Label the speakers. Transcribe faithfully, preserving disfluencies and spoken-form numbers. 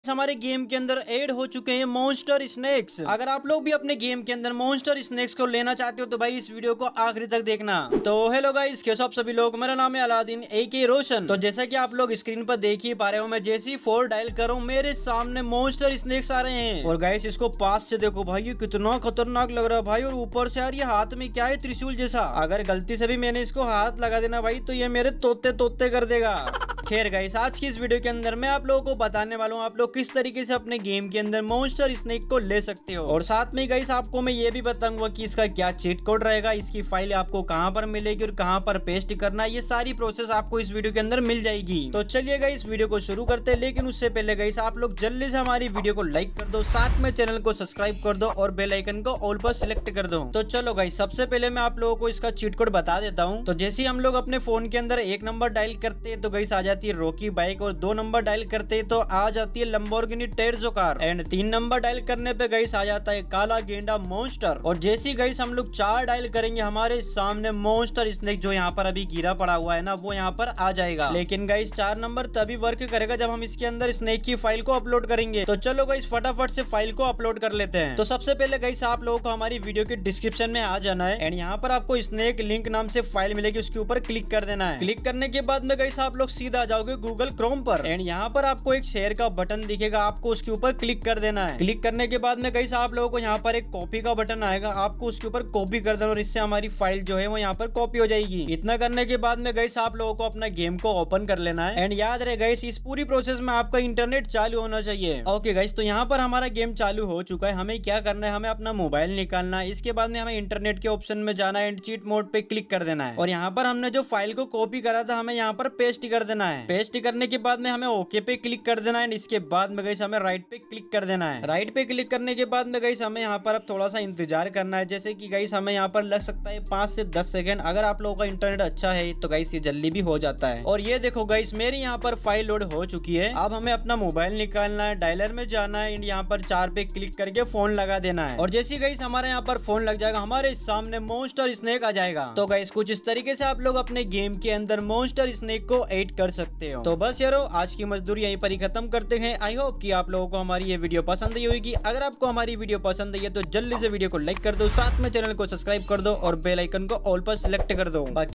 Speaker 1: हमारे गेम के अंदर ऐड हो चुके हैं मॉन्स्टर स्नेक्स। अगर आप लोग भी अपने गेम के अंदर मॉन्स्टर स्नेक्स को लेना चाहते हो तो भाई इस वीडियो को आखिरी तक देखना। तो हेलो गाइस, कैसे आप सभी लोग, मेरा नाम है अलादीन ए के रोशन। तो जैसा कि आप लोग स्क्रीन पर देख ही पा रहे हो, मैं जैसे ही फोर डायल करूँ मेरे सामने मॉन्स्टर स्नेक्स आ रहे हैं। और गाइस इसको पास से देखो भाई, ये कितना खतरनाक लग रहा है भाई। और ऊपर से यार ये हाथ में क्या है, त्रिशूल जैसा। अगर गलती से भी मैंने इसको हाथ लगा देना भाई तो ये मेरे तोते तोते कर देगा। खैर गाइस, आज की इस वीडियो के अंदर मैं आप लोगों को बताने वाला हूँ आप लोग किस तरीके से अपने गेम के अंदर मॉन्स्टर स्नेक को ले सकते हो। और साथ में गाइस आपको मैं ये भी बताऊंगा कि इसका क्या चीट कोड रहेगा, इसकी फाइल आपको कहां पर मिलेगी और कहां पर पेस्ट करना है, ये सारी प्रोसेस आपको इस वीडियो के अंदर मिल जाएगी। तो चलिए गाइस वीडियो को शुरू करते हैं। लेकिन उससे पहले गाइस आप लोग जल्दी से हमारी वीडियो को लाइक कर दो, साथ में चैनल को सब्सक्राइब कर दो और बेल आइकन को ऑल पर सिलेक्ट कर दो। तो चलो गाइस, सबसे पहले मैं आप लोगों को इसका चीट कोड बता देता हूँ। तो जैसे हम लोग अपने फोन के अंदर एक नंबर डायल करते हैं तो गाइस आ जाती है रॉकी बाइक, और दो नंबर डायल करते हैं तो आ जाती है लंबोर्गिनी टेर्जो कार, एंड तीन नंबर डायल करने पे गाइस आ जाता है काला गेंडा मॉन्स्टर। और जैसे ही गाइस हम लोग चार डायल करेंगे हमारे सामने मॉन्स्टर स्नेक जो यहाँ पर अभी गिरा पड़ा हुआ है ना, वो यहाँ पर आ जाएगा। लेकिन गाइस चार नंबर तभी वर्क करेगा जब हम इसके अंदर स्नेक की फाइल को अपलोड करेंगे। तो चलो गाइस फटाफट से फाइल को अपलोड कर लेते हैं। तो सबसे पहले गाइस आप लोगों को हमारी वीडियो के डिस्क्रिप्शन में आ जाना है, एंड यहाँ पर आपको स्नेक लिंक नाम से फाइल मिलेगी, उसके ऊपर क्लिक कर देना है। क्लिक करने के बाद में गाइस आप लोग सीधा आ जाओगे गूगल क्रोम पर, एंड यहाँ पर आपको एक शेयर का बटन दिखेगा, आपको उसके ऊपर क्लिक कर देना है। क्लिक करने के बाद में गाइस आप लोगों को यहाँ पर एक कॉपी का बटन आएगा, आपको उसके ऊपर कॉपी कर देना और इससे हमारी फाइल जो है वो यहाँ पर कॉपी हो जाएगी। इतना करने के बाद में गाइस आप लोगों को अपना गेम को ओपन कर लेना है, एंड याद रहे गाइस इस पूरी प्रोसेस में आपका इंटरनेट चालू होना चाहिए। ओके गाइस, तो यहाँ पर हमारा गेम चालू हो चुका है। हमें क्या करना है, हमें अपना मोबाइल निकालना है, इसके बाद में हमें इंटरनेट के ऑप्शन में जाना है एंड चीट मोड पे क्लिक कर देना है। और यहाँ पर हमने जो फाइल को कॉपी करा था हमें यहाँ पर पेस्ट कर देना है। पेस्ट करने के बाद में हमें ओके पे क्लिक कर देना है, इसके बाद में गाइस हमें राइट पे क्लिक कर देना है। राइट पे क्लिक करने के बाद में गाइस हमें यहाँ पर अब थोड़ा सा इंतजार करना है, जैसे कि गाइस हमें यहाँ पर लग सकता है पांच से दस सेकंड। अगर आप लोगों का इंटरनेट अच्छा है तो गाइस ये जल्दी भी हो जाता है। और ये देखो गाइस मेरी यहाँ पर फाइल लोड हो चुकी है। अब हमें अपना मोबाइल निकालना है, डायलर में जाना है, यहाँ पर चार पे क्लिक करके फोन लगा देना है। और जैसे गाइस हमारे यहाँ पर फोन लग जाएगा हमारे सामने मॉन्स्टर स्नेक आ जाएगा। तो गाइस कुछ इस तरीके से आप लोग अपने गेम के अंदर मॉन्स्टर स्नेक को ऐड कर सकते हो। तो बस यारो आज की मजदूरी यहीं पर ही खत्म करते हैं। आई होप कि आप लोगों को हमारी ये वीडियो पसंद आई होगी। अगर आपको हमारी वीडियो पसंद आई है तो जल्दी से वीडियो को लाइक कर दो, साथ में चैनल को सब्सक्राइब कर दो और बेल आइकन को ऑल पर सिलेक्ट कर दो। बाकी